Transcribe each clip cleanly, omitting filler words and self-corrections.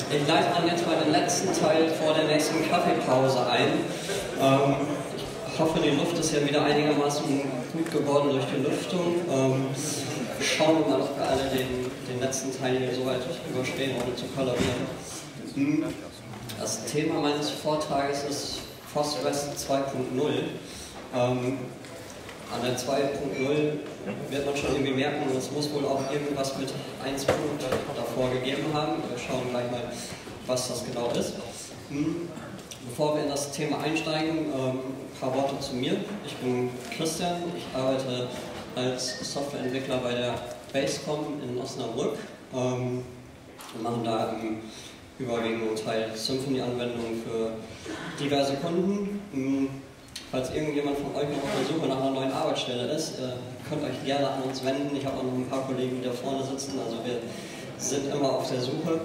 Ich leite dann jetzt mal den letzten Teil vor der nächsten Kaffeepause ein. Ich hoffe, die Luft ist ja wieder einigermaßen gut geworden durch die Lüftung. Schauen wir mal, ob wir alle den letzten Teil hier soweit überstehen, ohne zu kolorieren. Das Thema meines Vortrages ist FOSS-REST 2.0. An der 2.0 wird man schon irgendwie merken, es muss wohl auch irgendwas mit 1 Punkt davor gegeben haben. Wir schauen gleich mal, was das genau ist. Bevor wir in das Thema einsteigen, ein paar Worte zu mir. Ich bin Christian, ich arbeite als Softwareentwickler bei der Basecom in Osnabrück. Wir machen da im überwiegenden Teil Symfony-Anwendungen für diverse Kunden. Falls irgendjemand von euch noch auf der Suche nach einer neuen Arbeitsstelle ist, könnt euch gerne an uns wenden. Ich habe auch noch ein paar Kollegen, die da vorne sitzen, also wir sind immer auf der Suche.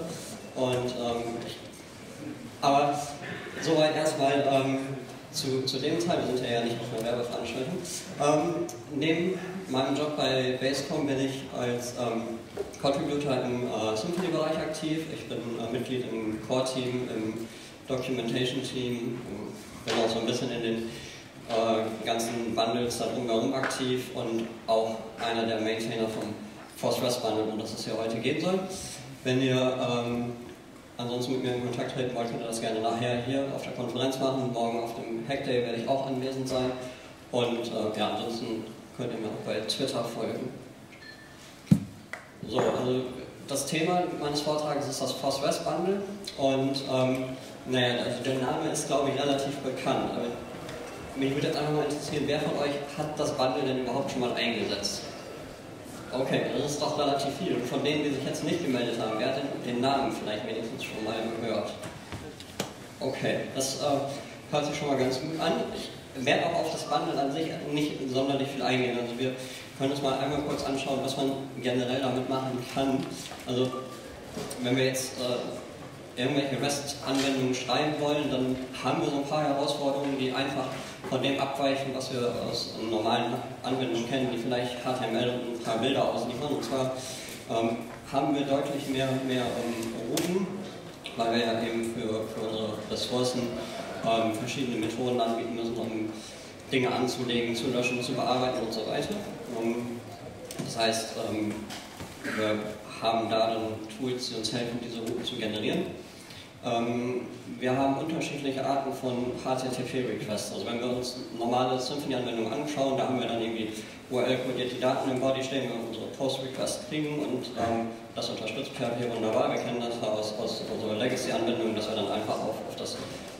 Aber soweit erstmal zu dem Teil, wir sind ja nicht auf einer Werbeveranstaltung. Neben meinem Job bei Basecom bin ich als Contributor im Symfony-Bereich aktiv. Ich bin Mitglied im Core-Team, im Documentation-Team, bin auch so ein bisschen in den ganzen Bundles da drumherum aktiv und auch einer der Maintainer vom FOSS-REST Bundle, um das es hier heute gehen soll. Wenn ihr ansonsten mit mir in Kontakt treten wollt, könnt ihr das gerne nachher hier auf der Konferenz machen. Morgen auf dem Hackday werde ich auch anwesend sein. Und ja, ansonsten könnt ihr mir auch bei Twitter folgen. So, also das Thema meines Vortrages ist das FOSS-REST Bundle und naja, also der Name ist, glaube ich, relativ bekannt. Aber mich würde jetzt einfach mal interessieren, wer von euch hat das Bundle denn überhaupt schon mal eingesetzt? Okay, das ist doch relativ viel. Und von denen, die sich jetzt nicht gemeldet haben, wer hat denn den Namen vielleicht wenigstens schon mal gehört? Okay, das hört sich schon mal ganz gut an. Ich werde auch auf das Bundle an sich nicht sonderlich viel eingehen. Also wir können uns mal einmal kurz anschauen, was man generell damit machen kann. Also wenn wir jetzt irgendwelche REST-Anwendungen schreiben wollen, dann haben wir so ein paar Herausforderungen, die einfach von dem abweichen, was wir aus normalen Anwendungen kennen, die vielleicht HTML und ein paar Bilder ausliefern. Und zwar haben wir deutlich mehr Routen, weil wir ja eben für unsere Ressourcen verschiedene Methoden anbieten müssen, um Dinge anzulegen, zu löschen, zu bearbeiten und so weiter. Das heißt, wir haben da dann Tools, die uns helfen, diese Routen zu generieren. Wir haben unterschiedliche Arten von HTTP-Requests. Also wenn wir uns normale Symfony-Anwendungen anschauen, da haben wir dann irgendwie URL-kodierte Daten im Body stehen, wenn wir unsere Post-Requests kriegen und das unterstützt PHP wunderbar. Wir kennen das aus unserer Legacy-Anwendung, dass wir dann einfach auf das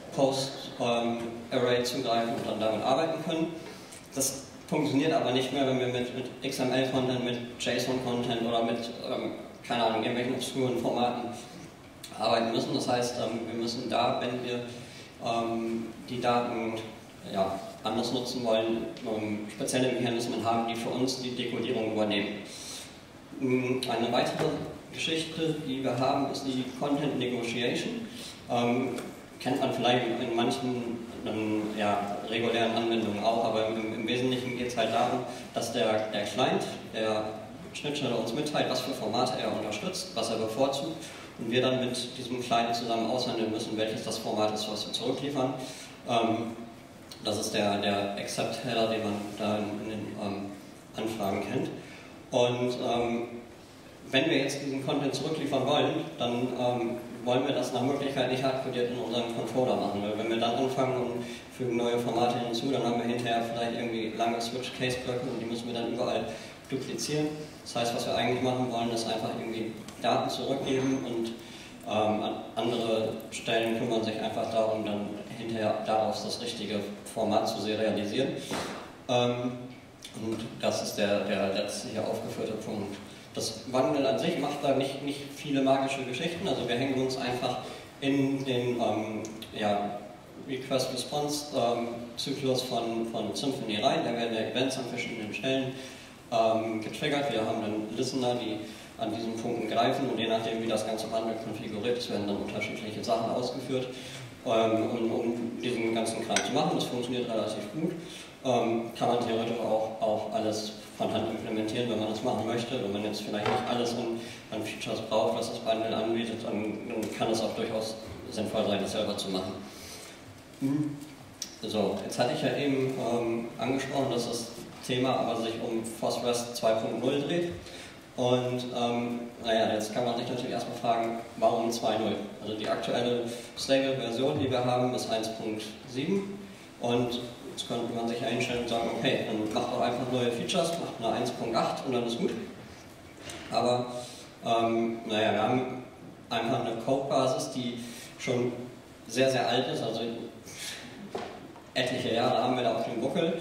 Post-Array zugreifen und dann damit arbeiten können. Das funktioniert aber nicht mehr, wenn wir mit XML-Content, mit JSON-Content oder mit, keine Ahnung, irgendwelchen obskuren Formaten arbeiten müssen. Das heißt, wir müssen da, wenn wir die Daten ja, anders nutzen wollen, spezielle Mechanismen haben, die für uns die Dekodierung übernehmen. Eine weitere Geschichte, die wir haben, ist die Content Negotiation. Kennt man vielleicht in manchen ja, regulären Anwendungen auch, aber im Wesentlichen geht es halt darum, dass der Client, der Schnittstelle uns mitteilt, was für Formate er unterstützt, was er bevorzugt und wir dann mit diesem Client zusammen aushandeln müssen, welches das Format ist, was wir zurückliefern. Das ist der Accept-Header, den man da in den Anfragen kennt. Und wenn wir jetzt diesen Content zurückliefern wollen, dann wollen wir das nach Möglichkeit nicht hardcodiert in unserem Controller machen, weil wenn wir dann anfangen und fügen neue Formate hinzu, dann haben wir hinterher vielleicht irgendwie lange Switch-Case-Blöcke und die müssen wir dann überall duplizieren. Das heißt, was wir eigentlich machen wollen, ist einfach irgendwie Daten zurückgeben und an andere Stellen kümmern sich einfach darum, dann hinterher daraus das richtige Format zu serialisieren. Und das ist der letzte hier aufgeführte Punkt. Das Bundle an sich macht da nicht viele magische Geschichten, also wir hängen uns einfach in den ja, Request-Response-Zyklus von Symfony rein, da werden ja Events an verschiedenen Stellen getriggert, wir haben dann Listener, die an diesen Punkten greifen und je nachdem wie das ganze Bundle konfiguriert ist, werden dann unterschiedliche Sachen ausgeführt, um diesen ganzen Kram zu machen. Das funktioniert relativ gut, kann man theoretisch auch alles von Hand implementieren, wenn man das machen möchte. Wenn man jetzt vielleicht nicht alles an Features braucht, was das Bundle anbietet, dann kann es auch durchaus sinnvoll sein, das selber zu machen. So, jetzt hatte ich ja eben angesprochen, dass das Thema aber sich um FOSS-REST 2.0 dreht. Und naja, jetzt kann man sich natürlich erstmal fragen, warum 2.0? Also die aktuelle Stable-Version, die wir haben, ist 1.7 und jetzt könnte man sich ja hinstellen und sagen, okay, dann macht doch einfach neue Features, macht eine 1.8 und dann ist gut. Aber naja, wir haben einfach eine Codebasis, die schon sehr, sehr alt ist, also etliche Jahre haben wir da auf dem Buckel.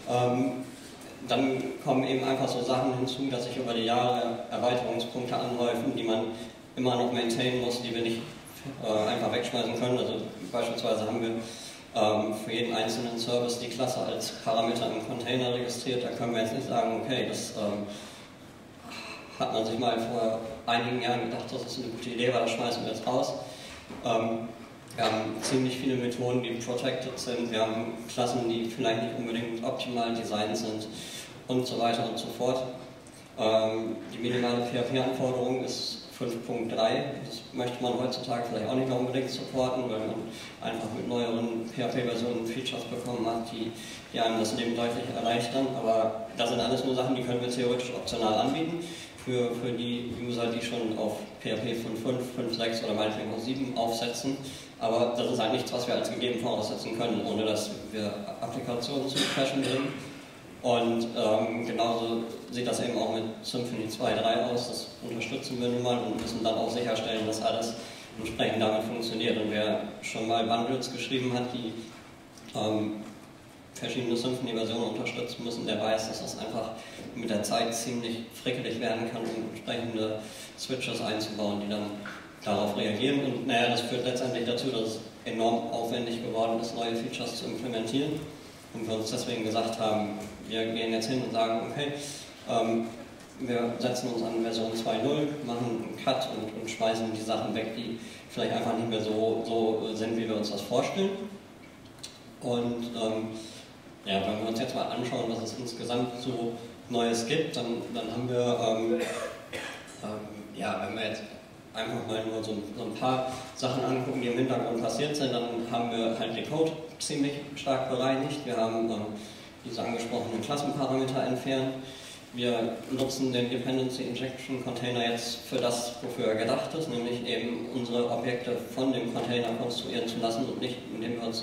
Dann kommen eben einfach so Sachen hinzu, dass sich über die Jahre Erweiterungspunkte anhäufen, die man immer noch maintainen muss, die wir nicht einfach wegschmeißen können. Also beispielsweise haben wir für jeden einzelnen Service die Klasse als Parameter im Container registriert. Da können wir jetzt nicht sagen, okay, das hat man sich mal vor einigen Jahren gedacht, das ist eine gute Idee, weil das schmeißen wir jetzt raus. Wir haben ziemlich viele Methoden, die protected sind, wir haben Klassen, die vielleicht nicht unbedingt optimal designt sind und so weiter und so fort. Die minimale PHP-Anforderung ist 5.3, das möchte man heutzutage vielleicht auch nicht mehr unbedingt supporten, weil man einfach mit neueren PHP-Versionen Features bekommen hat, die einem das Leben deutlich erleichtern, aber das sind alles nur Sachen, die können wir theoretisch optional anbieten. Für die User, die schon auf PHP 5.5, 5.6 oder meinetwegen auch 7 aufsetzen. Aber das ist halt nichts, was wir als gegeben voraussetzen können, ohne dass wir Applikationen zu Crashen bringen. Und genauso sieht das eben auch mit Symfony 2.3 aus. Das unterstützen wir nun mal und müssen dann auch sicherstellen, dass alles entsprechend damit funktioniert. Und wer schon mal Bundles geschrieben hat, die verschiedene Symfony-Versionen unterstützen müssen, der weiß, dass das einfach mit der Zeit ziemlich frickelig werden kann, um entsprechende Switches einzubauen, die dann darauf reagieren. Und naja, das führt letztendlich dazu, dass es enorm aufwendig geworden ist, neue Features zu implementieren. Und wir uns deswegen gesagt haben, wir gehen jetzt hin und sagen, okay, wir setzen uns an Version 2.0, machen einen Cut und schmeißen die Sachen weg, die vielleicht einfach nicht mehr so sind, wie wir uns das vorstellen. Und ja, wenn wir uns jetzt mal anschauen, was es insgesamt so Neues gibt, dann haben wir, ja, wenn wir jetzt einfach mal nur so ein paar Sachen angucken, die im Hintergrund passiert sind, dann haben wir halt den Code ziemlich stark bereinigt. Wir haben diese angesprochenen Klassenparameter entfernt. Wir nutzen den Dependency Injection Container jetzt für das, wofür er gedacht ist, nämlich eben unsere Objekte von dem Container konstruieren zu lassen und nicht, indem wir uns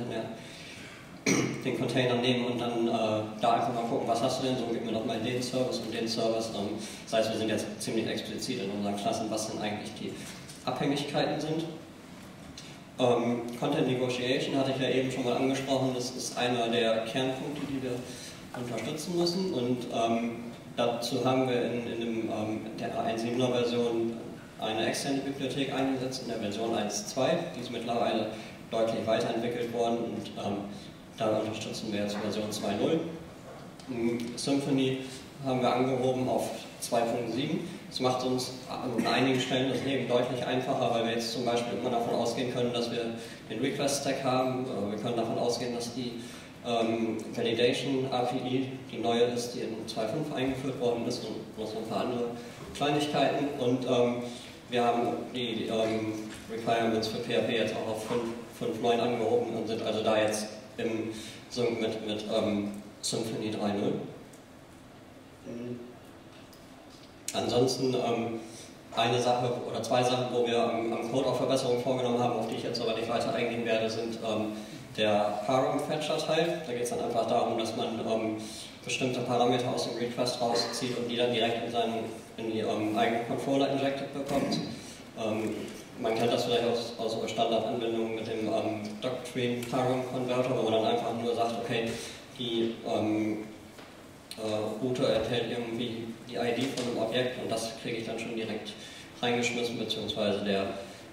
den Container nehmen und dann da einfach mal gucken, was hast du denn, so gib mir doch mal den Service und den Service. Das heißt, wir sind jetzt ziemlich explizit in unseren Klassen, was denn eigentlich die Abhängigkeiten sind. Content Negotiation hatte ich ja eben schon mal angesprochen, das ist einer der Kernpunkte, die wir unterstützen müssen und dazu haben wir in der 1.7er Version eine externe Bibliothek eingesetzt, in der Version 1.2, die ist mittlerweile deutlich weiterentwickelt worden und da unterstützen wir jetzt Version 2.0. Symfony haben wir angehoben auf 2.7. Das macht uns an einigen Stellen das Leben deutlich einfacher, weil wir jetzt zum Beispiel immer davon ausgehen können, dass wir den Request-Stack haben. Wir können davon ausgehen, dass die Validation API, die neue ist, die in 2.5 eingeführt worden ist und noch so ein paar andere Kleinigkeiten. Und wir haben die Requirements für PHP jetzt auch auf 5.9 angehoben und sind also da jetzt im Sync mit Symfony 3.0. Ansonsten eine Sache oder zwei Sachen, wo wir am Code auch Verbesserungen vorgenommen haben, auf die ich jetzt aber nicht weiter eingehen werde, sind der Param-Fetcher-Teil. Da geht es dann einfach darum, dass man bestimmte Parameter aus dem Request rauszieht und die dann direkt in die eigenen Controller injected bekommt. Man kennt das vielleicht aus Standardanwendungen mit dem Doctrine Param Converter, wo man dann einfach nur sagt, okay, die Route enthält irgendwie die ID von einem Objekt und das kriege ich dann schon direkt reingeschmissen, beziehungsweise der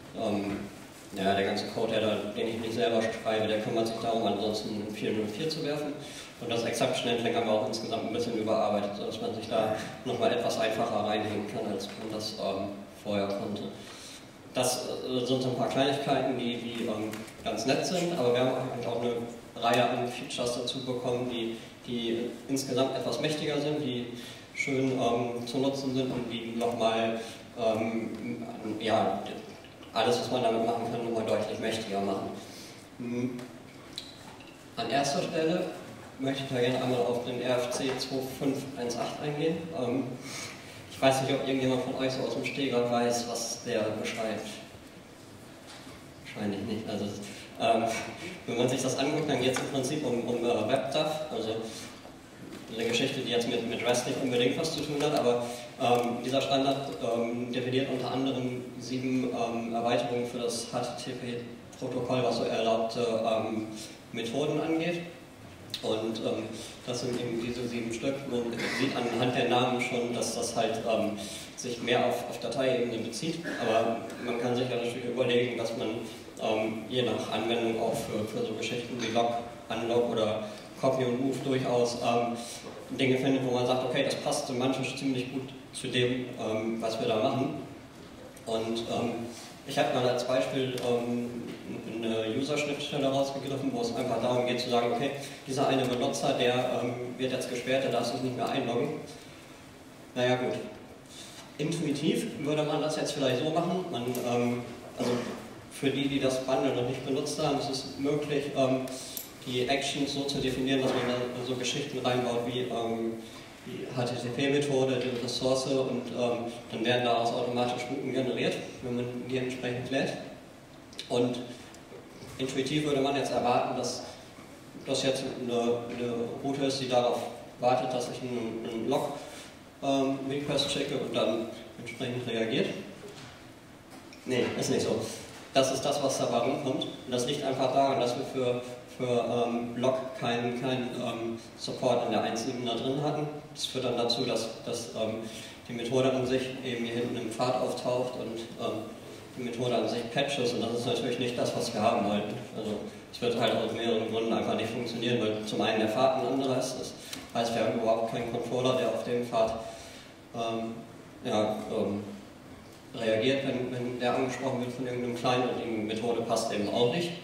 ganze Code, den ich nicht selber schreibe, der kümmert sich darum, ansonsten 404 zu werfen. Und das Exception Handling haben wir auch insgesamt ein bisschen überarbeitet, sodass man sich da nochmal etwas einfacher reinhängen kann, als man das vorher konnte. das sind so ein paar Kleinigkeiten, die ganz nett sind, aber wir haben auch eine Reihe an Features dazu bekommen, die insgesamt etwas mächtiger sind, die schön zu nutzen sind und die nochmal ja, alles, was man damit machen kann, nochmal deutlich mächtiger machen. An erster Stelle möchte ich da gerne einmal auf den RFC 2518 eingehen. Ich weiß nicht, ob irgendjemand von euch so aus dem Stegreif weiß, was der beschreibt. Wahrscheinlich nicht. Also, wenn man sich das anguckt, dann geht es im Prinzip um WebDAV, also eine Geschichte, die jetzt mit REST nicht unbedingt was zu tun hat, aber dieser Standard definiert unter anderem 7 Erweiterungen für das HTTP-Protokoll, was so erlaubte Methoden angeht. Und das sind eben diese 7 Stück. Man sieht anhand der Namen schon, dass das halt sich mehr auf Dateiebene bezieht, aber man kann sich ja natürlich überlegen, dass man je nach Anwendung auch für so Geschichten wie Log, Unlog oder Copy und Move durchaus Dinge findet, wo man sagt, okay, das passt semantisch ziemlich gut zu dem, was wir da machen. Und ich habe mal als Beispiel eine User-Schnittstelle rausgegriffen, wo es einfach darum geht zu sagen, okay, dieser eine Benutzer, der wird jetzt gesperrt, der darf sich nicht mehr einloggen. Naja gut, intuitiv würde man das jetzt vielleicht so machen, also für die das Bundle noch nicht benutzt haben, ist es möglich, die Actions so zu definieren, dass man da so Geschichten reinbaut wie die HTTP-Methode, die Ressource und dann werden daraus automatisch Routen generiert, wenn man die entsprechend lädt. Und intuitiv würde man jetzt erwarten, dass das jetzt eine Route ist, die darauf wartet, dass ich einen Log-Request schicke und dann entsprechend reagiert. Nee, ist nicht so. Das ist das, was dabei rumkommt. Und das liegt einfach daran, dass wir für Log keinen Support in der 1.7 da drin hatten. Das führt dann dazu, dass die Methode an sich eben hier hinten im Pfad auftaucht und die Methode an sich patches, und das ist natürlich nicht das, was wir haben wollten. Also es wird halt aus mehreren Gründen einfach nicht funktionieren, weil zum einen der Pfad ein anderer ist. Das heißt, wir haben überhaupt keinen Controller, der auf dem Pfad reagiert, wenn der angesprochen wird von irgendeinem Client, und die Methode passt eben auch nicht.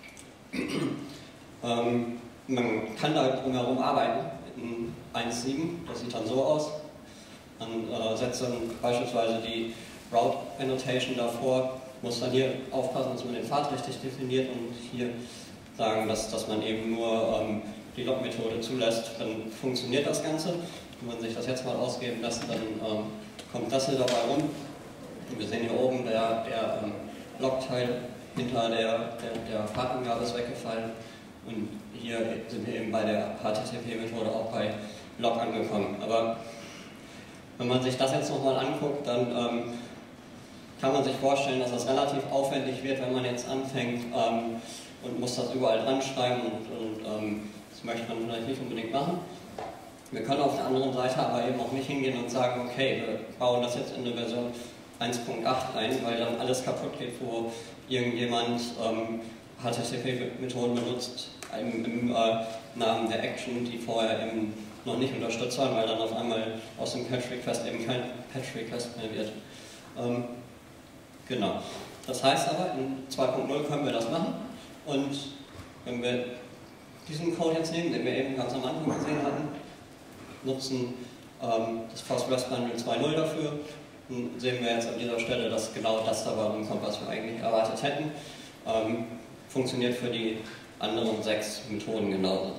Man kann da drumherum arbeiten in 1.7, das sieht dann so aus. Man setzt dann beispielsweise die Route Annotation davor, muss dann hier aufpassen, dass man den Pfad richtig definiert und hier sagen, dass man eben nur die Log-Methode zulässt, dann funktioniert das Ganze. Wenn man sich das jetzt mal ausgeben lässt, dann kommt das hier dabei rum. Und wir sehen hier oben, der Log-Teil hinter der Pfadangabe ist weggefallen. Und hier sind wir eben bei der HTTP-Methode auch bei Log angekommen. Aber wenn man sich das jetzt nochmal anguckt, dann kann man sich vorstellen, dass das relativ aufwendig wird, wenn man jetzt anfängt und muss das überall dran schreiben und das möchte man vielleicht nicht unbedingt machen. Wir können auf der anderen Seite aber eben auch nicht hingehen und sagen, okay, wir bauen das jetzt in eine Version 1.8 ein, weil dann alles kaputt geht, wo irgendjemand HTTP-Methoden benutzt im Namen der Action, die vorher eben noch nicht unterstützt waren, weil dann auf einmal aus dem Patch-Request eben kein Patch-Request mehr wird. Genau. Das heißt aber, in 2.0 können wir das machen, und wenn wir diesen Code jetzt nehmen, den wir eben ganz am Anfang gesehen hatten, nutzen das FastREST-Bundle 2.0 dafür, dann sehen wir jetzt an dieser Stelle, dass genau das dabei rumkommt, was wir eigentlich erwartet hätten. Funktioniert für die anderen 6 Methoden genauso.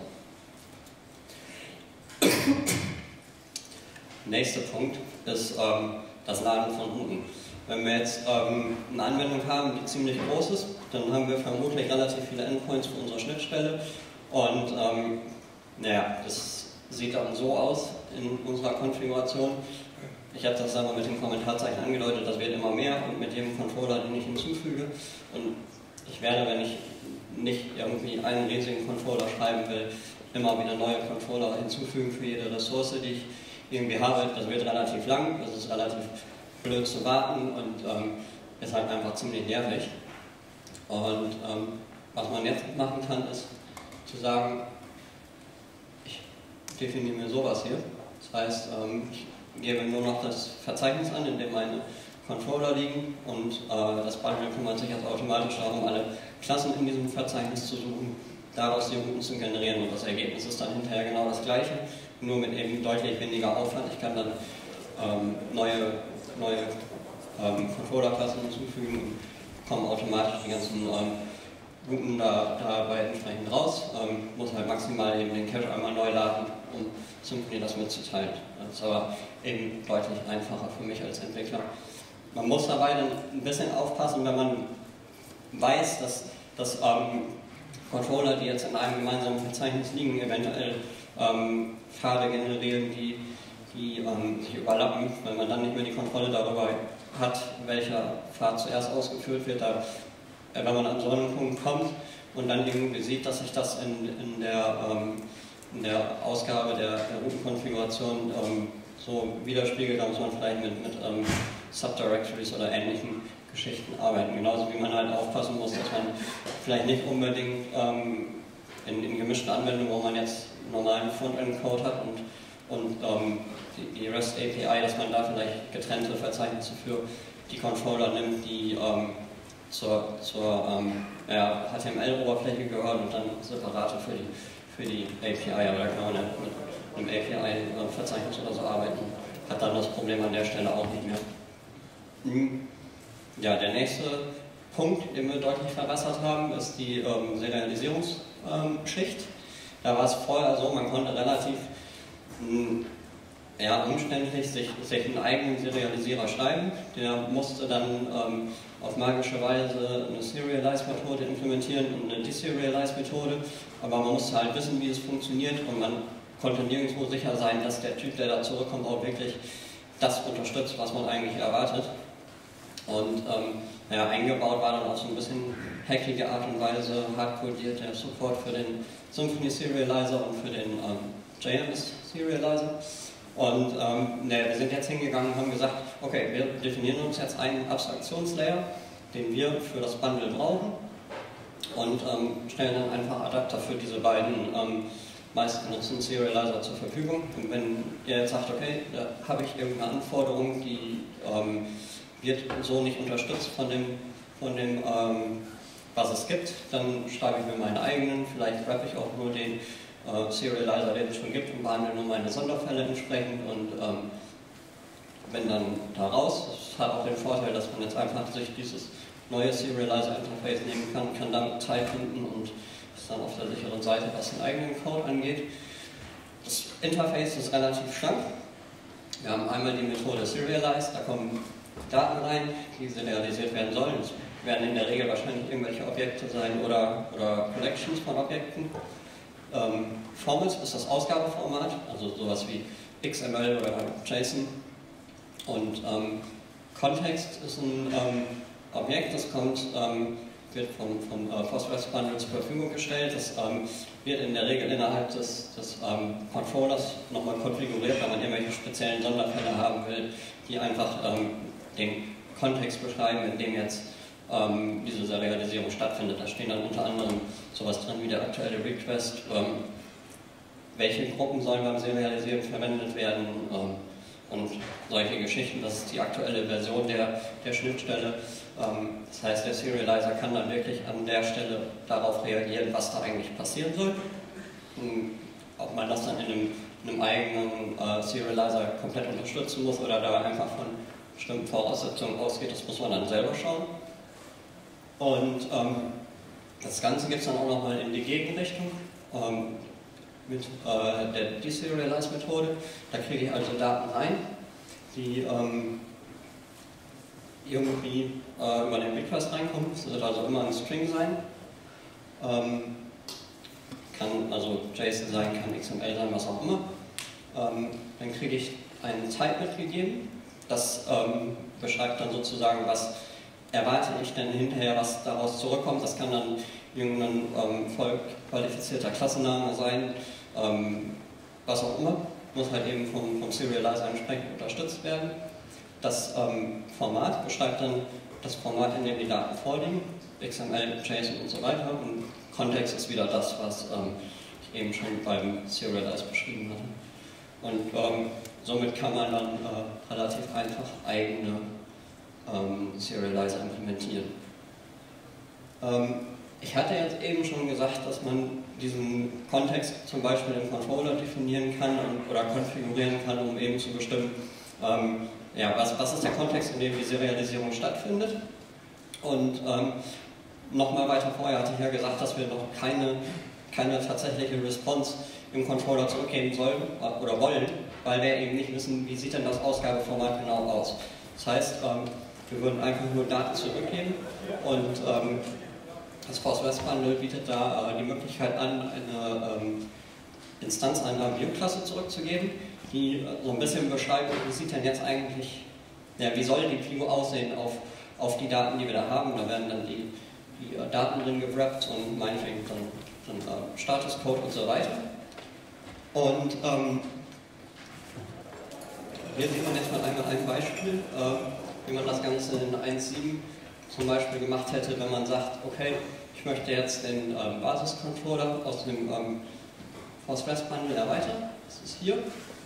Nächster Punkt ist das Laden von Routen. Wenn wir jetzt eine Anwendung haben, die ziemlich groß ist, dann haben wir vermutlich relativ viele Endpoints für unsere Schnittstelle, und naja, das sieht dann so aus in unserer Konfiguration. Ich habe das einmal mit dem Kommentarzeichen angedeutet, das wird immer mehr, und mit jedem Controller, den ich hinzufüge, und ich werde, wenn ich nicht irgendwie einen riesigen Controller schreiben will, immer wieder neue Controller hinzufügen für jede Ressource, die ich irgendwie habe. Das wird relativ lang, das ist relativ blöd zu warten und ist halt einfach ziemlich nervig. Und was man jetzt machen kann, ist zu sagen, ich definiere mir sowas hier. Das heißt, ich gebe nur noch das Verzeichnis an, in dem meine Controller liegen und das Bundle kümmert sich jetzt automatisch darum, alle Klassen in diesem Verzeichnis zu suchen, daraus die Routen zu generieren und das Ergebnis ist dann hinterher genau das gleiche, nur mit eben deutlich weniger Aufwand. Ich kann dann neue Controller-Klassen hinzufügen und kommen automatisch die ganzen Routen dabei entsprechend raus. Muss halt maximal eben den Cache einmal neu laden, um Symfony das mitzuteilen. Das ist aber eben deutlich einfacher für mich als Entwickler. Man muss dabei dann ein bisschen aufpassen, wenn man weiß, dass Controller, die jetzt in einem gemeinsamen Verzeichnis liegen, eventuell Pfade generieren, die sich überlappen, wenn man dann nicht mehr die Kontrolle darüber hat, welcher Pfad zuerst ausgeführt wird. Wenn man an so einen Punkt kommt und dann irgendwie sieht, dass sich das in der Ausgabe der Routenkonfiguration so widerspiegelt, dann muss man vielleicht mit Subdirectories oder ähnlichen Geschichten arbeiten. Genauso wie man halt aufpassen muss, dass man vielleicht nicht unbedingt in gemischten Anwendungen, wo man jetzt normalen Frontend-Code hat und die REST API, dass man da vielleicht getrennte Verzeichnisse für die Controller nimmt, die zur HTML-Oberfläche gehören und dann separate für die API, aber da kann man ja mit einem API-Verzeichnis oder so arbeiten, hat dann das Problem an der Stelle auch nicht mehr. Ja, der nächste Punkt, den wir deutlich verbessert haben, ist die Serialisierungsschicht. Da war es vorher so, man konnte relativ umständlich sich einen eigenen Serialisierer schreiben. Der musste dann auf magische Weise eine Serialize-Methode implementieren und eine Deserialize-Methode, aber man musste halt wissen, wie es funktioniert und man konnte nirgendwo sicher sein, dass der Typ, der da zurückkommt, auch wirklich das unterstützt, was man eigentlich erwartet. Und eingebaut war dann auch so ein bisschen hackige Art und Weise, hardcodiert der Support für den Symfony Serializer und für den JMS Serializer. Und wir sind jetzt hingegangen und haben gesagt, okay, wir definieren uns jetzt einen Abstraktionslayer, den wir für das Bundle brauchen und stellen dann einfach Adapter für diese beiden meist genutzten Serializer zur Verfügung. Und wenn ihr jetzt sagt, okay, da habe ich irgendeine Anforderung, die wird so nicht unterstützt von dem was es gibt, dann schreibe ich mir meinen eigenen, vielleicht wrappe ich auch nur den Serializer, den es schon gibt, und behandle nur meine Sonderfälle entsprechend und bin dann da raus. Das hat auch den Vorteil, dass man jetzt einfach sich dieses neue Serializer-Interface nehmen kann damit Zeit finden und ist dann auf der sicheren Seite, was den eigenen Code angeht. Das Interface ist relativ schlank. Wir haben einmal die Methode Serialize, da kommen Daten rein, die serialisiert werden sollen. Es werden in der Regel wahrscheinlich irgendwelche Objekte sein oder Collections von Objekten. Formats ist das Ausgabeformat, also sowas wie XML oder JSON. Und Kontext ist ein Objekt, das wird vom Phosphorus-Bundle zur Verfügung gestellt. Das wird in der Regel innerhalb des Controllers nochmal konfiguriert, wenn man irgendwelche speziellen Sonderfälle haben will, die einfach den Kontext beschreiben, in dem jetzt diese Serialisierung stattfindet. Da stehen dann unter anderem sowas drin wie der aktuelle Request, welche Gruppen sollen beim Serialisieren verwendet werden und solche Geschichten. Das ist die aktuelle Version der Schnittstelle. Das heißt, der Serializer kann dann wirklich an der Stelle darauf reagieren, was da eigentlich passieren soll. Ob man das dann in einem eigenen Serializer komplett unterstützen muss oder da einfach von bestimmten Voraussetzungen ausgeht, das muss man dann selber schauen. Und das Ganze gibt es dann auch nochmal in die Gegenrichtung mit der Deserialize-Methode. Da kriege ich also Daten rein, die irgendwie über den Request reinkommen. Das wird also immer ein String sein. Kann also JSON sein, kann XML sein, was auch immer. Dann kriege ich einen Type mitgegeben. Das beschreibt dann sozusagen, was erwarte ich denn hinterher, was daraus zurückkommt. Das kann dann irgendein voll qualifizierter Klassenname sein, was auch immer. Muss halt eben vom Serializer entsprechend unterstützt werden. Das Format beschreibt dann das Format, in dem die Daten vorliegen, XML, JSON und so weiter. Und Kontext ist wieder das, was ich eben schon beim Serialize beschrieben hatte. Und somit kann man dann relativ einfach eigene Serializer implementieren. Ich hatte jetzt eben schon gesagt, dass man diesen Kontext zum Beispiel im Controller definieren kann oder konfigurieren kann, um eben zu bestimmen, ja, was ist der Kontext, in dem die Serialisierung stattfindet. Und nochmal weiter vorher hatte ich ja gesagt, dass wir noch keine tatsächliche Response im Controller zurückgeben sollen oder wollen, weil wir eben nicht wissen, wie sieht denn das Ausgabeformat genau aus. Das heißt, wir würden einfach nur Daten zurückgeben und das Force-West-Bundle bietet da die Möglichkeit an, eine Instanz einer View-Klasse zurückzugeben, die so ein bisschen beschreibt, wie sieht denn jetzt eigentlich, ja, wie soll die View aussehen auf die Daten, die wir da haben. Da werden dann die Daten drin gewrappt und meinetwegen dann Statuscode und so weiter. Und hier sieht man jetzt mal einmal ein Beispiel, wie man das Ganze in 1.7 zum Beispiel gemacht hätte, wenn man sagt, okay, ich möchte jetzt den Basiscontroller aus dem Force-West-Bundle erweitern. Das ist hier.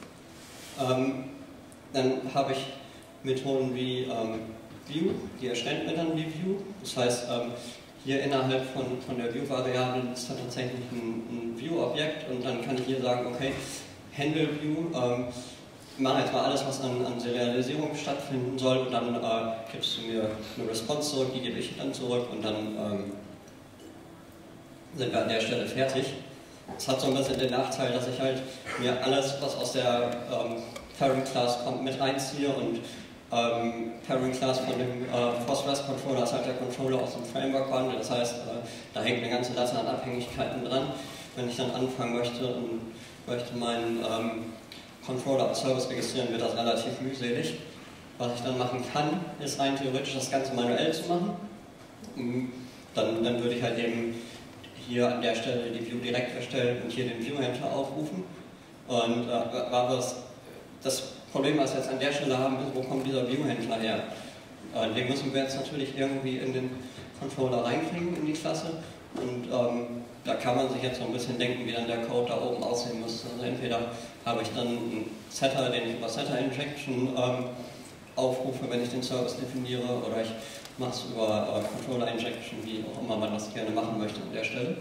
Dann habe ich Methoden wie View, die erstellt mir dann die View. Das heißt, hier innerhalb von der View-Variable ist dann tatsächlich ein View-Objekt und dann kann ich hier sagen, okay, Handle View, mache jetzt mal alles, was an Serialisierung stattfinden soll und dann gibst du mir eine Response zurück, die gebe ich dann zurück und dann sind wir an der Stelle fertig. Das hat so ein bisschen den Nachteil, dass ich halt mir alles, was aus der Parent Class kommt, mit reinziehe und Parent Class von dem Force-West-Controller ist halt der Controller aus dem Framework-Bundle, das heißt, da hängt eine ganze Latte an Abhängigkeiten dran. Wenn ich dann anfangen möchte und möchte meinen Controller als Service registrieren, wird das relativ mühselig. Was ich dann machen kann, ist rein theoretisch das Ganze manuell zu machen. Dann würde ich halt eben hier an der Stelle die View direkt erstellen und hier den View-Händler aufrufen. Und das Problem, was wir jetzt an der Stelle haben, ist, wo kommt dieser View-Händler her? Den müssen wir jetzt natürlich irgendwie in den Controller reinkriegen, in die Klasse. Und da kann man sich jetzt so ein bisschen denken, wie dann der Code da oben aussehen müsste. Also entweder habe ich dann einen Setter, den ich über Setter-Injection aufrufe, wenn ich den Service definiere, oder ich mache es über Controller-Injection, wie auch immer man das gerne machen möchte an der Stelle.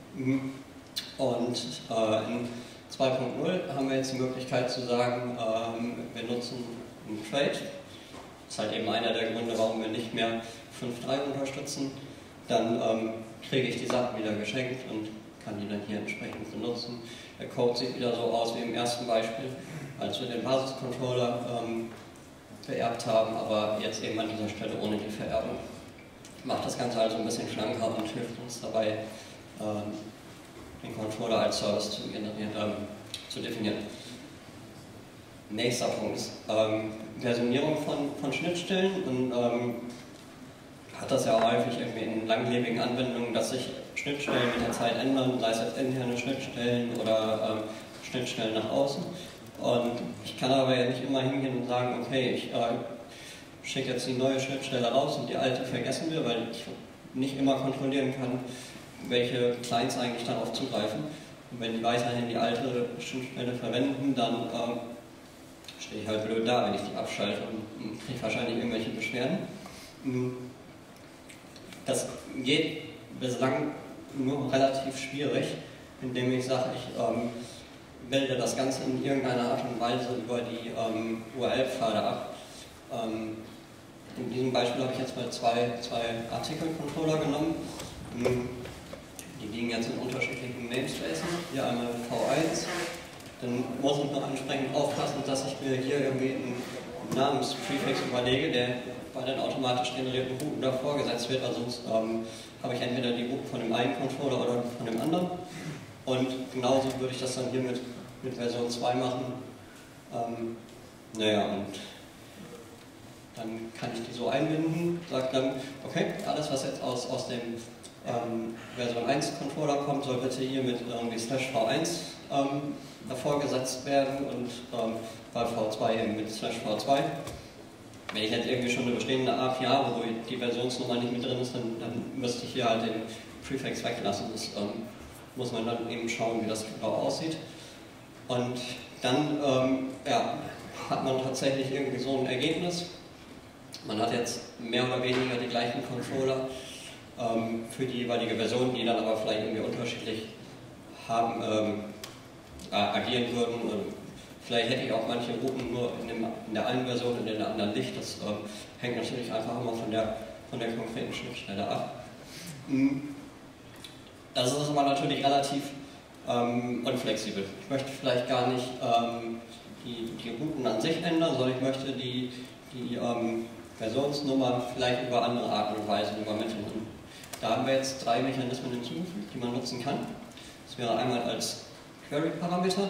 Und in 2.0 haben wir jetzt die Möglichkeit zu sagen, wir nutzen einen Trade. Das ist halt eben einer der Gründe, warum wir nicht mehr 5.3 unterstützen. Dann kriege ich die Sachen wieder geschenkt und kann die dann hier entsprechend benutzen. Der Code sieht wieder so aus wie im ersten Beispiel, als wir den Basiscontroller vererbt haben, aber jetzt eben an dieser Stelle ohne die Vererbung. Macht das Ganze also ein bisschen schlanker und hilft uns dabei, den Controller als Service zu definieren. Nächster Punkt ist Versionierung von Schnittstellen. Und hat das ja auch häufig irgendwie in langlebigen Anwendungen, dass sich Schnittstellen mit der Zeit ändern, sei es jetzt interne Schnittstellen oder Schnittstellen nach außen. Und ich kann aber ja nicht immer hingehen und sagen, okay, ich schicke jetzt die neue Schnittstelle raus und die alte vergessen wir, weil ich nicht immer kontrollieren kann, welche Clients eigentlich darauf zugreifen. Und wenn die weiterhin die alte Schnittstelle verwenden, dann stehe ich halt blöd da, wenn ich die abschalte und kriege wahrscheinlich irgendwelche Beschwerden. Das geht bislang nur relativ schwierig, indem ich sage, ich bilde das Ganze in irgendeiner Art und Weise über die URL-Pfade ab. In diesem Beispiel habe ich jetzt mal zwei Artikel-Controller genommen. Die liegen jetzt in unterschiedlichen Namespaces. Hier einmal V1. Dann muss ich noch entsprechend aufpassen, dass ich mir hier irgendwie einen Namensprefix überlege, der bei den automatisch generierten Routen davor gesetzt wird. Also sonst habe ich entweder die Route von dem einen Controller oder von dem anderen. Und genauso würde ich das dann hier mit Version 2 machen. Naja, und dann kann ich die so einbinden, sage dann, okay, alles was jetzt aus dem Version 1 Controller kommt, soll bitte hier mit irgendwie /v1 davor gesetzt werden und bei v2 eben mit /v2. Wenn ich jetzt irgendwie schon eine bestehende API habe, wo die Versionsnummer nicht mit drin ist, dann müsste ich hier halt den Prefix weglassen. Das muss man dann eben schauen, wie das genau aussieht. Und dann ja, hat man tatsächlich irgendwie so ein Ergebnis. Man hat jetzt mehr oder weniger die gleichen Controller für die jeweilige Version, die dann aber vielleicht irgendwie unterschiedlich agieren würden. Vielleicht hätte ich auch manche Routen nur in der einen Version und in der anderen nicht. Das hängt natürlich einfach immer von der konkreten Schnittstelle ab. Das ist aber natürlich relativ unflexibel. Ich möchte vielleicht gar nicht die Routen an sich ändern, sondern ich möchte die Versionsnummern vielleicht über andere Arten und Weisen übermitteln. Und da haben wir jetzt 3 Mechanismen hinzugefügt, die man nutzen kann. Das wäre einmal als Query-Parameter.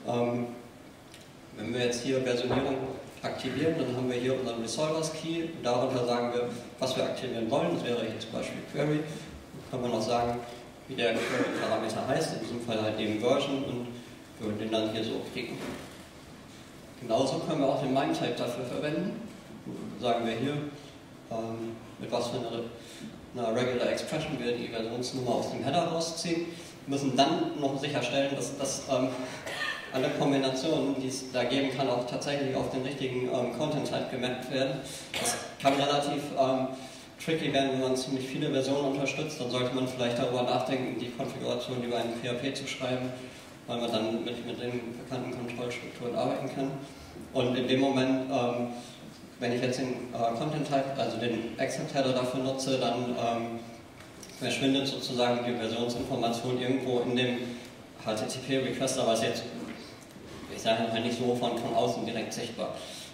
Wenn wir jetzt hier Versionierung aktivieren, dann haben wir hier unseren Resolvers-Key. Darunter sagen wir, was wir aktivieren wollen. Das wäre hier zum Beispiel Query. Dann kann man auch sagen, wie der Query-Parameter heißt. In diesem Fall halt eben Version und würden den dann hier so klicken. Genauso können wir auch den MIME-Type dafür verwenden. Sagen wir hier, mit was für einer Regular Expression wir die Versionsnummer aus dem Header rausziehen. Wir müssen dann noch sicherstellen, dass alle Kombinationen, die es da geben kann, auch tatsächlich auf den richtigen Content-Type gemappt werden. Das kann relativ tricky werden, wenn man ziemlich viele Versionen unterstützt. Dann sollte man vielleicht darüber nachdenken, die Konfiguration über einen PHP zu schreiben, weil man dann mit den bekannten Kontrollstrukturen arbeiten kann. Und in dem Moment, wenn ich jetzt den Content-Type, also den Accept-Header dafür nutze, dann verschwindet sozusagen die Versionsinformation irgendwo in dem HTTP-Request, aber ist jetzt, ich sage mal, nicht so von außen direkt sichtbar.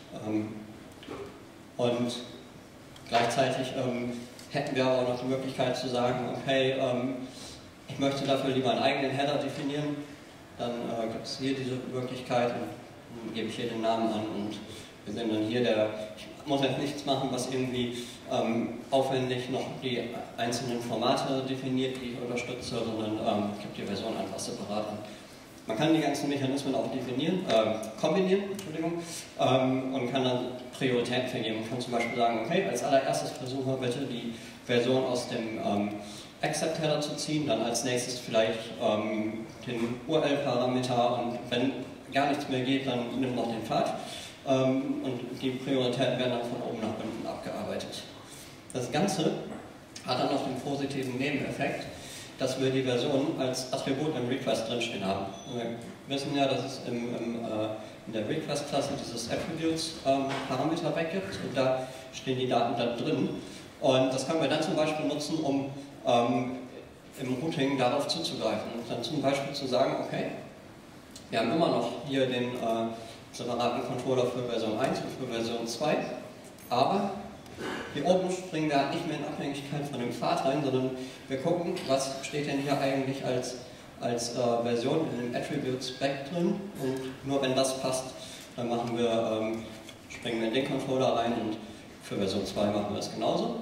Und gleichzeitig hätten wir aber auch noch die Möglichkeit zu sagen, okay, ich möchte dafür lieber einen eigenen Header definieren, dann gibt es hier diese Möglichkeit und dann gebe ich hier den Namen an und wir sehen dann hier, ich muss jetzt nichts machen, was irgendwie aufwendig noch die einzelnen Formate definiert, die ich unterstütze, sondern ich gebe die Version einfach separat an. Man kann die ganzen Mechanismen auch kombinieren, und kann dann Prioritäten vergeben. Man kann zum Beispiel sagen, okay, als allererstes versuchen wir bitte die Version aus dem Accept-Header zu ziehen, dann als nächstes vielleicht den URL-Parameter und wenn gar nichts mehr geht, dann nimm noch den Pfad. Und die Prioritäten werden dann von oben nach unten abgearbeitet. Das Ganze hat dann noch den positiven Nebeneffekt, dass wir die Version als Attribut im Request drinstehen haben. Wir wissen ja, dass es in der Request-Klasse dieses Attributes-Parameter weggibt und da stehen die Daten dann drin. Und das können wir dann zum Beispiel nutzen, um im Routing darauf zuzugreifen und dann zum Beispiel zu sagen, okay, wir haben immer noch hier den separaten Controller für Version 1 und für Version 2, aber hier oben springen wir halt nicht mehr in Abhängigkeit von dem Pfad rein, sondern wir gucken, was steht denn hier eigentlich als Version in dem Attribute-Spec drin und nur wenn das passt, dann springen wir in den Controller rein und für Version 2 machen wir es genauso.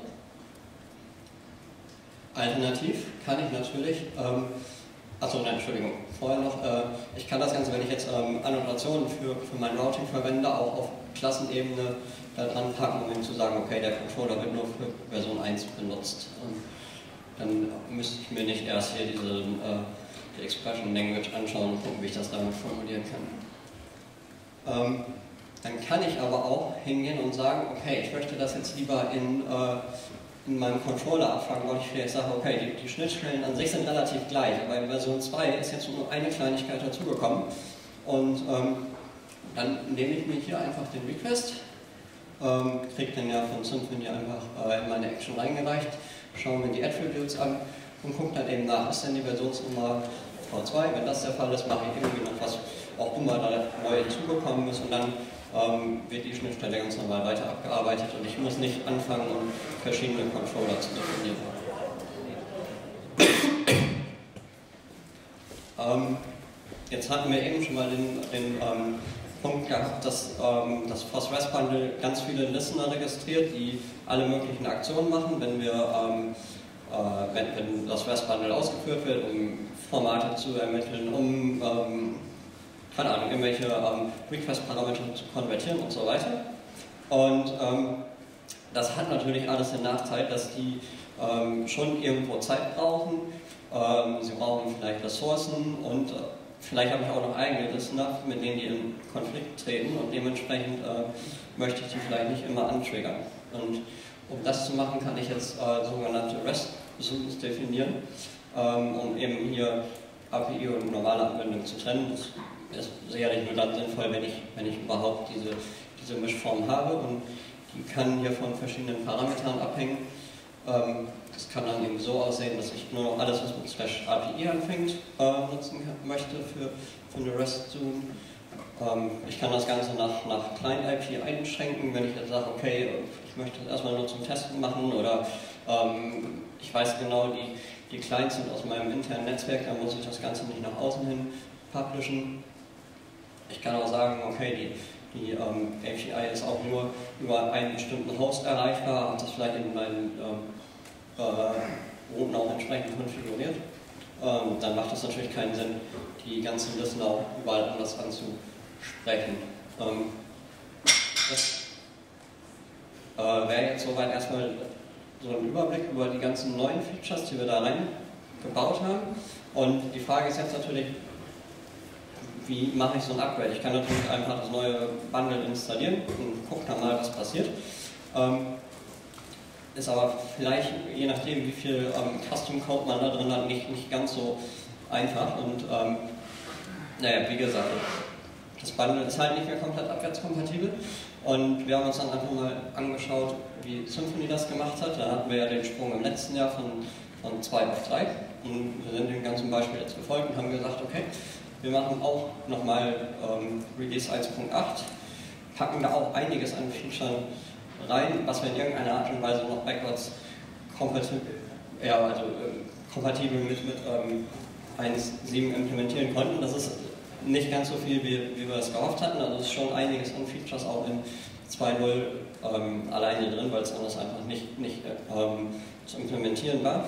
Alternativ kann ich natürlich, Entschuldigung, vorher noch, ich kann das Ganze, wenn ich jetzt Annotationen für mein Routing verwende, auch auf Klassenebene da dran packen, um zu sagen, okay, der Controller wird nur für Version 1 benutzt. Und dann müsste ich mir nicht erst hier die Expression Language anschauen und gucken, wie ich das damit formulieren kann. Dann kann ich aber auch hingehen und sagen, okay, ich möchte das jetzt lieber in meinem Controller abfangen, weil ich vielleicht sage, okay, die Schnittstellen an sich sind relativ gleich, aber in Version 2 ist jetzt nur eine Kleinigkeit dazugekommen und dann nehme ich mir hier einfach den Request, kriege den ja von Symfony einfach in meine Action reingereicht, schaue mir die Attributes an und gucke dann eben nach, ist denn die Versionsnummer V2, wenn das der Fall ist, mache ich irgendwie noch was auch immer da neu hinzugekommen ist und dann wird die Schnittstelle ganz normal weiter abgearbeitet und ich muss nicht anfangen, um verschiedene Controller zu definieren. Jetzt hatten wir eben schon mal den Punkt gehabt, dass das FOSS-REST-Bundle ganz viele Listener registriert, die alle möglichen Aktionen machen, wenn das REST-Bundle ausgeführt wird, um Formate zu ermitteln, um keine Ahnung, irgendwelche Request-Parameter zu konvertieren und so weiter. Und das hat natürlich alles den Nachteil, dass die schon irgendwo Zeit brauchen. Sie brauchen vielleicht Ressourcen und vielleicht habe ich auch noch eigene Listener, mit denen die in Konflikt treten und dementsprechend möchte ich die vielleicht nicht immer antriggern. Und um das zu machen, kann ich jetzt sogenannte REST-Zooms definieren, um eben hier API und normale Anwendung zu trennen. Das ist sicherlich nur dann sinnvoll, wenn ich überhaupt diese Mischform habe, und die kann hier von verschiedenen Parametern abhängen. Das kann dann eben so aussehen, dass ich nur noch alles, was mit /API anfängt, nutzen möchte für eine REST-Zoom. Ich kann das Ganze nach Client-IP einschränken, wenn ich jetzt sage, okay, ich möchte das erstmal nur zum Testen machen, oder ich weiß genau, die Clients sind aus meinem internen Netzwerk, dann muss ich das Ganze nicht nach außen hin publishen. Ich kann auch sagen, okay, die API ist auch nur über einen bestimmten Host erreichbar, und das vielleicht in meinen Routen auch entsprechend konfiguriert. Dann macht es natürlich keinen Sinn, die ganzen Listen auch überall anders anzusprechen. Das wäre jetzt soweit erstmal so ein Überblick über die ganzen neuen Features, die wir da reingebaut haben. Und die Frage ist jetzt natürlich, wie mache ich so ein Upgrade? Ich kann natürlich einfach das neue Bundle installieren und gucke dann mal, was passiert. Ist aber vielleicht, je nachdem, wie viel Custom Code man da drin hat, nicht ganz so einfach. Und naja, wie gesagt, das Bundle ist halt nicht mehr komplett abwärtskompatibel. Und wir haben uns dann einfach mal angeschaut, wie Symfony das gemacht hat. Da hatten wir ja den Sprung im letzten Jahr von 2 auf 3. Und wir sind dem ganzen Beispiel jetzt gefolgt und haben gesagt, okay, wir machen auch nochmal Release 1.8, packen da auch einiges an Features rein, was wir in irgendeiner Art und Weise noch backwards kompatibel mit 1.7 implementieren konnten. Das ist nicht ganz so viel, wie wir es gehofft hatten. Also es ist schon einiges an Features auch in 2.0 alleine drin, weil es anders einfach nicht zu implementieren war.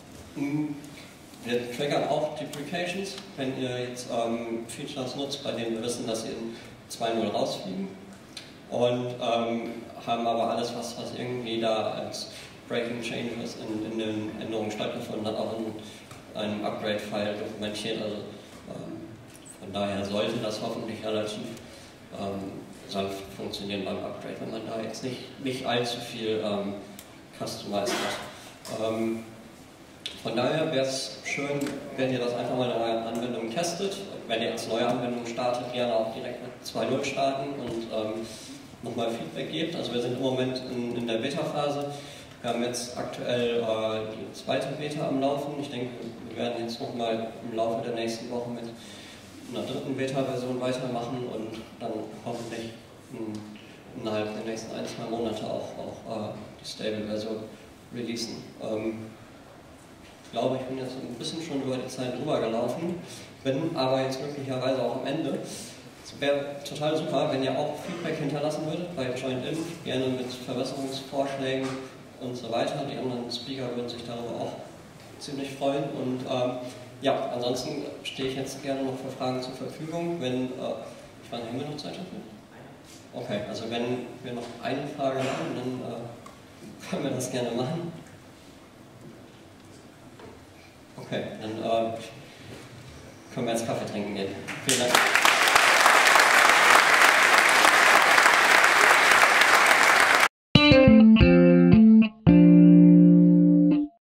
Wir triggern auch Deprecations, wenn ihr jetzt Features nutzt, bei denen wir wissen, dass sie in 2.0 rausfliegen. Und haben aber alles, was irgendwie da als Breaking Changes in den Änderungen stattgefunden hat, auch in einem Upgrade-File dokumentiert. Also von daher sollte das hoffentlich relativ sanft funktionieren beim Upgrade, wenn man da jetzt nicht allzu viel customized hat. Von daher wäre es schön, wenn ihr das einfach mal in eurer Anwendung testet. Wenn ihr als neue Anwendung startet, gerne auch direkt mit 2.0 starten und nochmal Feedback gebt. Also wir sind im Moment in der Beta-Phase. Wir haben jetzt aktuell die zweite Beta am Laufen. Ich denke, wir werden jetzt nochmal im Laufe der nächsten Woche mit einer dritten Beta-Version weitermachen und dann hoffentlich innerhalb der nächsten 1-2 Monate auch die Stable-Version releasen. Ich glaube, ich bin jetzt ein bisschen schon über die Zeit drüber gelaufen, bin aber jetzt glücklicherweise auch am Ende. Es wäre total super, wenn ihr auch Feedback hinterlassen würdet bei Join-In, gerne mit Verbesserungsvorschlägen und so weiter. Die anderen Speaker würden sich darüber auch ziemlich freuen. Und ja, ansonsten stehe ich jetzt gerne noch für Fragen zur Verfügung. Wenn, ich weiß nicht, haben wir noch Zeit dafür? Okay, also wenn wir noch eine Frage haben, dann können wir das gerne machen. Okay, dann können wir jetzt Kaffee trinken gehen. Vielen Dank.